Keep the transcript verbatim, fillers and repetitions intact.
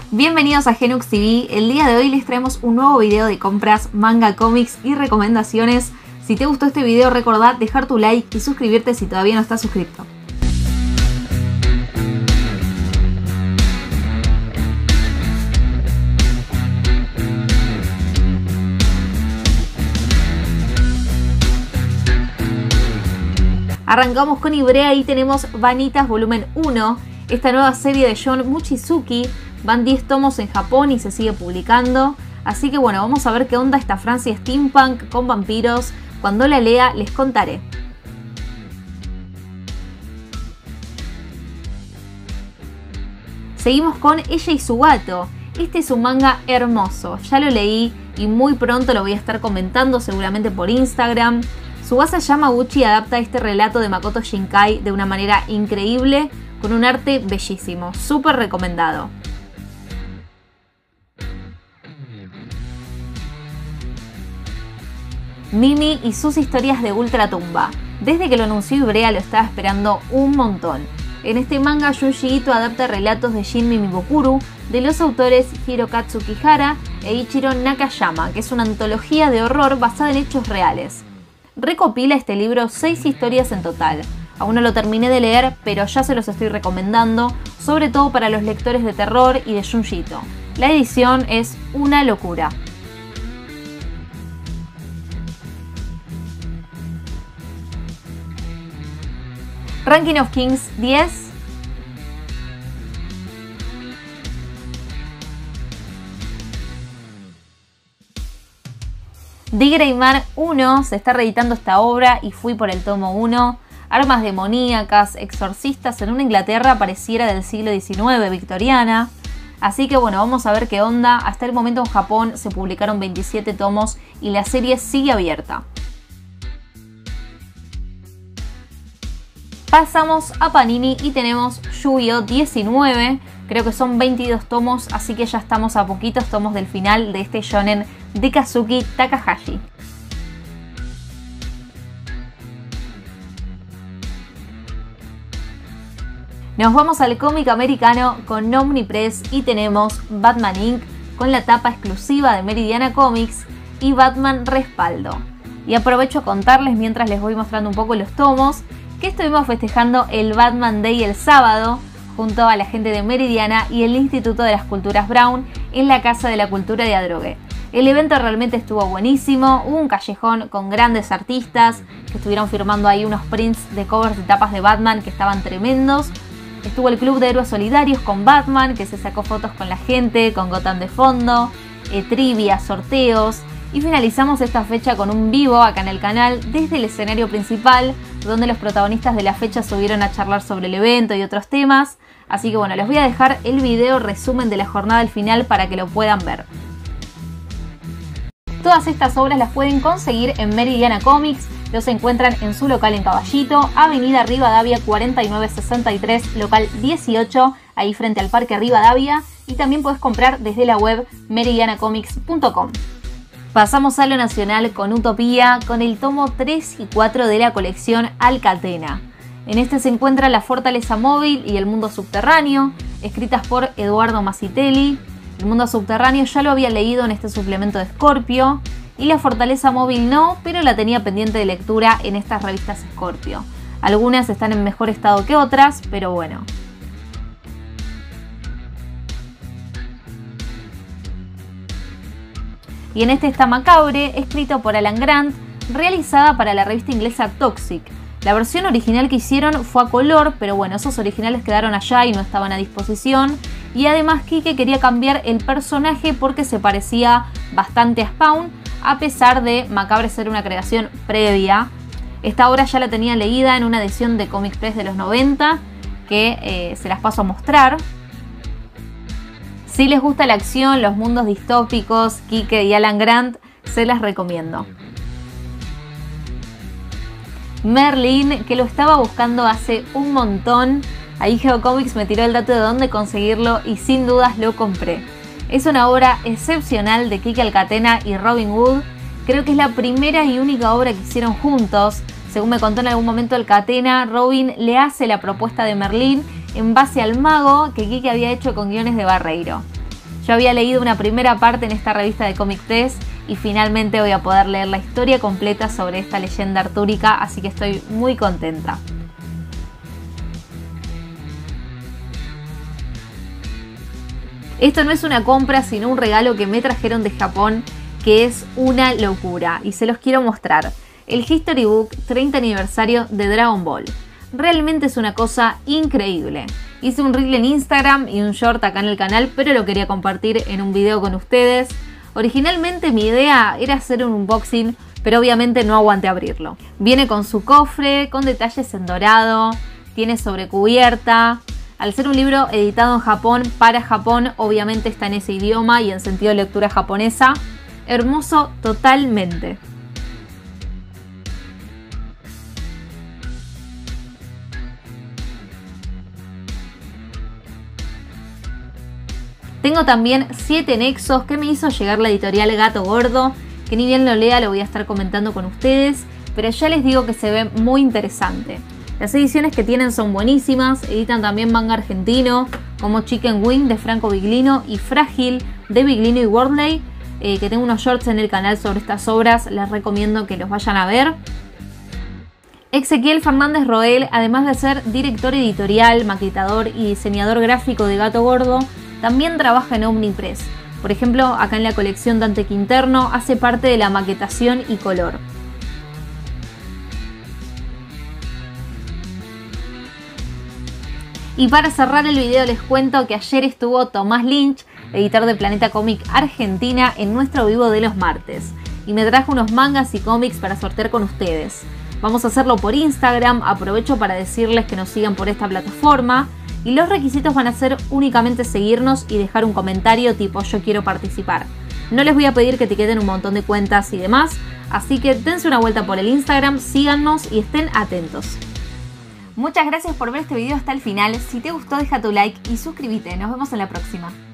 Bienvenidos a Genux T V. El día de hoy les traemos un nuevo video de compras, manga, cómics y recomendaciones. Si te gustó este video, recordá dejar tu like y suscribirte si todavía no estás suscrito. Arrancamos con Ibrea y tenemos Vanitas volumen uno, esta nueva serie de John Mochizuki. Van diez tomos en Japón y se sigue publicando. Así que bueno, vamos a ver qué onda esta Francia steampunk con vampiros. Cuando la lea les contaré. Seguimos con Ella y su gato. Este es un manga hermoso, ya lo leí y muy pronto lo voy a estar comentando seguramente por Instagram. Tsubasa Yamaguchi adapta este relato de Makoto Shinkai de una manera increíble, con un arte bellísimo, súper recomendado. Mimi y sus historias de Ultratumba. Desde que lo anunció Ibrea lo estaba esperando un montón. En este manga Junji Ito adapta relatos de Shin Mimibokuro de los autores Hirokazu Kihara e Ichiro Nakayama, que es una antología de horror basada en hechos reales. Recopila este libro seis historias en total. Aún no lo terminé de leer, pero ya se los estoy recomendando, sobre todo para los lectores de terror y de Junji Ito. La edición es una locura. Ranking of Kings diez. The Greymar uno, se está reeditando esta obra y fui por el tomo uno. Armas demoníacas, exorcistas en una Inglaterra pareciera del siglo diecinueve, victoriana. Así que bueno, vamos a ver qué onda. Hasta el momento en Japón se publicaron veintisiete tomos y la serie sigue abierta. Pasamos a Panini y tenemos Yu-Gi-Oh diecinueve, creo que son veintidós tomos, así que ya estamos a poquitos tomos del final de este shonen de Kazuki Takahashi. Nos vamos al cómic americano con Omnipress y tenemos Batman incorporated con la tapa exclusiva de Meridiana Comics y Batman Respaldo. Y aprovecho a contarles mientras les voy mostrando un poco los tomos que estuvimos festejando el Batman Day el sábado junto a la gente de Meridiana y el Instituto de las Culturas Brown en la Casa de la Cultura de Adrogué. El evento realmente estuvo buenísimo, hubo un callejón con grandes artistas que estuvieron firmando ahí unos prints de covers de tapas de Batman que estaban tremendos. Estuvo el Club de Héroes Solidarios con Batman, que se sacó fotos con la gente, con Gotham de fondo, eh, trivia, sorteos. Y finalizamos esta fecha con un vivo acá en el canal desde el escenario principal, donde los protagonistas de la fecha subieron a charlar sobre el evento y otros temas. Así que bueno, les voy a dejar el video resumen de la jornada al final para que lo puedan ver. Todas estas obras las pueden conseguir en Meridiana Comics. Los encuentran en su local en Caballito, Avenida Rivadavia cuarenta y nueve sesenta y tres, local dieciocho, ahí frente al Parque Rivadavia. Y también puedes comprar desde la web meridiana comics punto com. Pasamos a lo nacional con Utopía, con el tomo tres y cuatro de la colección Alcatena. En este se encuentra La Fortaleza Móvil y El Mundo Subterráneo, escritas por Eduardo Masitelli. El Mundo Subterráneo ya lo había leído en este suplemento de Scorpio, y La Fortaleza Móvil no, pero la tenía pendiente de lectura en estas revistas Scorpio. Algunas están en mejor estado que otras, pero bueno. Y en este está Macabre, escrito por Alan Grant, realizada para la revista inglesa Toxic. La versión original que hicieron fue a color, pero bueno, esos originales quedaron allá y no estaban a disposición. Y además Kike quería cambiar el personaje porque se parecía bastante a Spawn, a pesar de Macabre ser una creación previa. Esta obra ya la tenía leída en una edición de Comic Press de los noventa, que eh, se las paso a mostrar. Si les gusta la acción, los mundos distópicos, Kike y Alan Grant, se las recomiendo. Merlin, que lo estaba buscando hace un montón. Ahí Geocomics me tiró el dato de dónde conseguirlo y sin dudas lo compré. Es una obra excepcional de Kike Alcatena y Robin Wood. Creo que es la primera y única obra que hicieron juntos. Según me contó en algún momento Alcatena, Robin le hace la propuesta de Merlin en base al mago que Kike había hecho con guiones de Barreiro. Yo había leído una primera parte en esta revista de Comic Press y finalmente voy a poder leer la historia completa sobre esta leyenda artúrica, así que estoy muy contenta. Esto no es una compra, sino un regalo que me trajeron de Japón, que es una locura y se los quiero mostrar. El History Book treinta aniversario de Dragon Ball. Realmente es una cosa increíble. Hice un reel en Instagram y un short acá en el canal, pero lo quería compartir en un video con ustedes. Originalmente mi idea era hacer un unboxing, pero obviamente no aguanté abrirlo. Viene con su cofre, con detalles en dorado, tiene sobrecubierta. Al ser un libro editado en Japón, para Japón, obviamente está en ese idioma y en sentido de lectura japonesa. Hermoso totalmente. Tengo también siete nexos que me hizo llegar la editorial Gato Gordo, que ni bien lo lea lo voy a estar comentando con ustedes, pero ya les digo que se ve muy interesante. Las ediciones que tienen son buenísimas, editan también manga argentino como Chicken Wing de Franco Biglino y Frágil de Biglino y Worley, eh, que tengo unos shorts en el canal sobre estas obras, les recomiendo que los vayan a ver. Ezequiel Fernández Roel, además de ser director editorial, maquetador y diseñador gráfico de Gato Gordo, también trabaja en Omnipress. Por ejemplo, acá en la colección Dante Quinterno hace parte de la maquetación y color. Y para cerrar el video les cuento que ayer estuvo Tomás Lynch, editor de Planeta Cómic Argentina, en nuestro vivo de los martes. Y me trajo unos mangas y cómics para sortear con ustedes. Vamos a hacerlo por Instagram, aprovecho para decirles que nos sigan por esta plataforma. Y los requisitos van a ser únicamente seguirnos y dejar un comentario tipo yo quiero participar. No les voy a pedir que etiqueten un montón de cuentas y demás, así que dense una vuelta por el Instagram, síganos y estén atentos. Muchas gracias por ver este video hasta el final. Si te gustó deja tu like y suscríbete. Nos vemos en la próxima.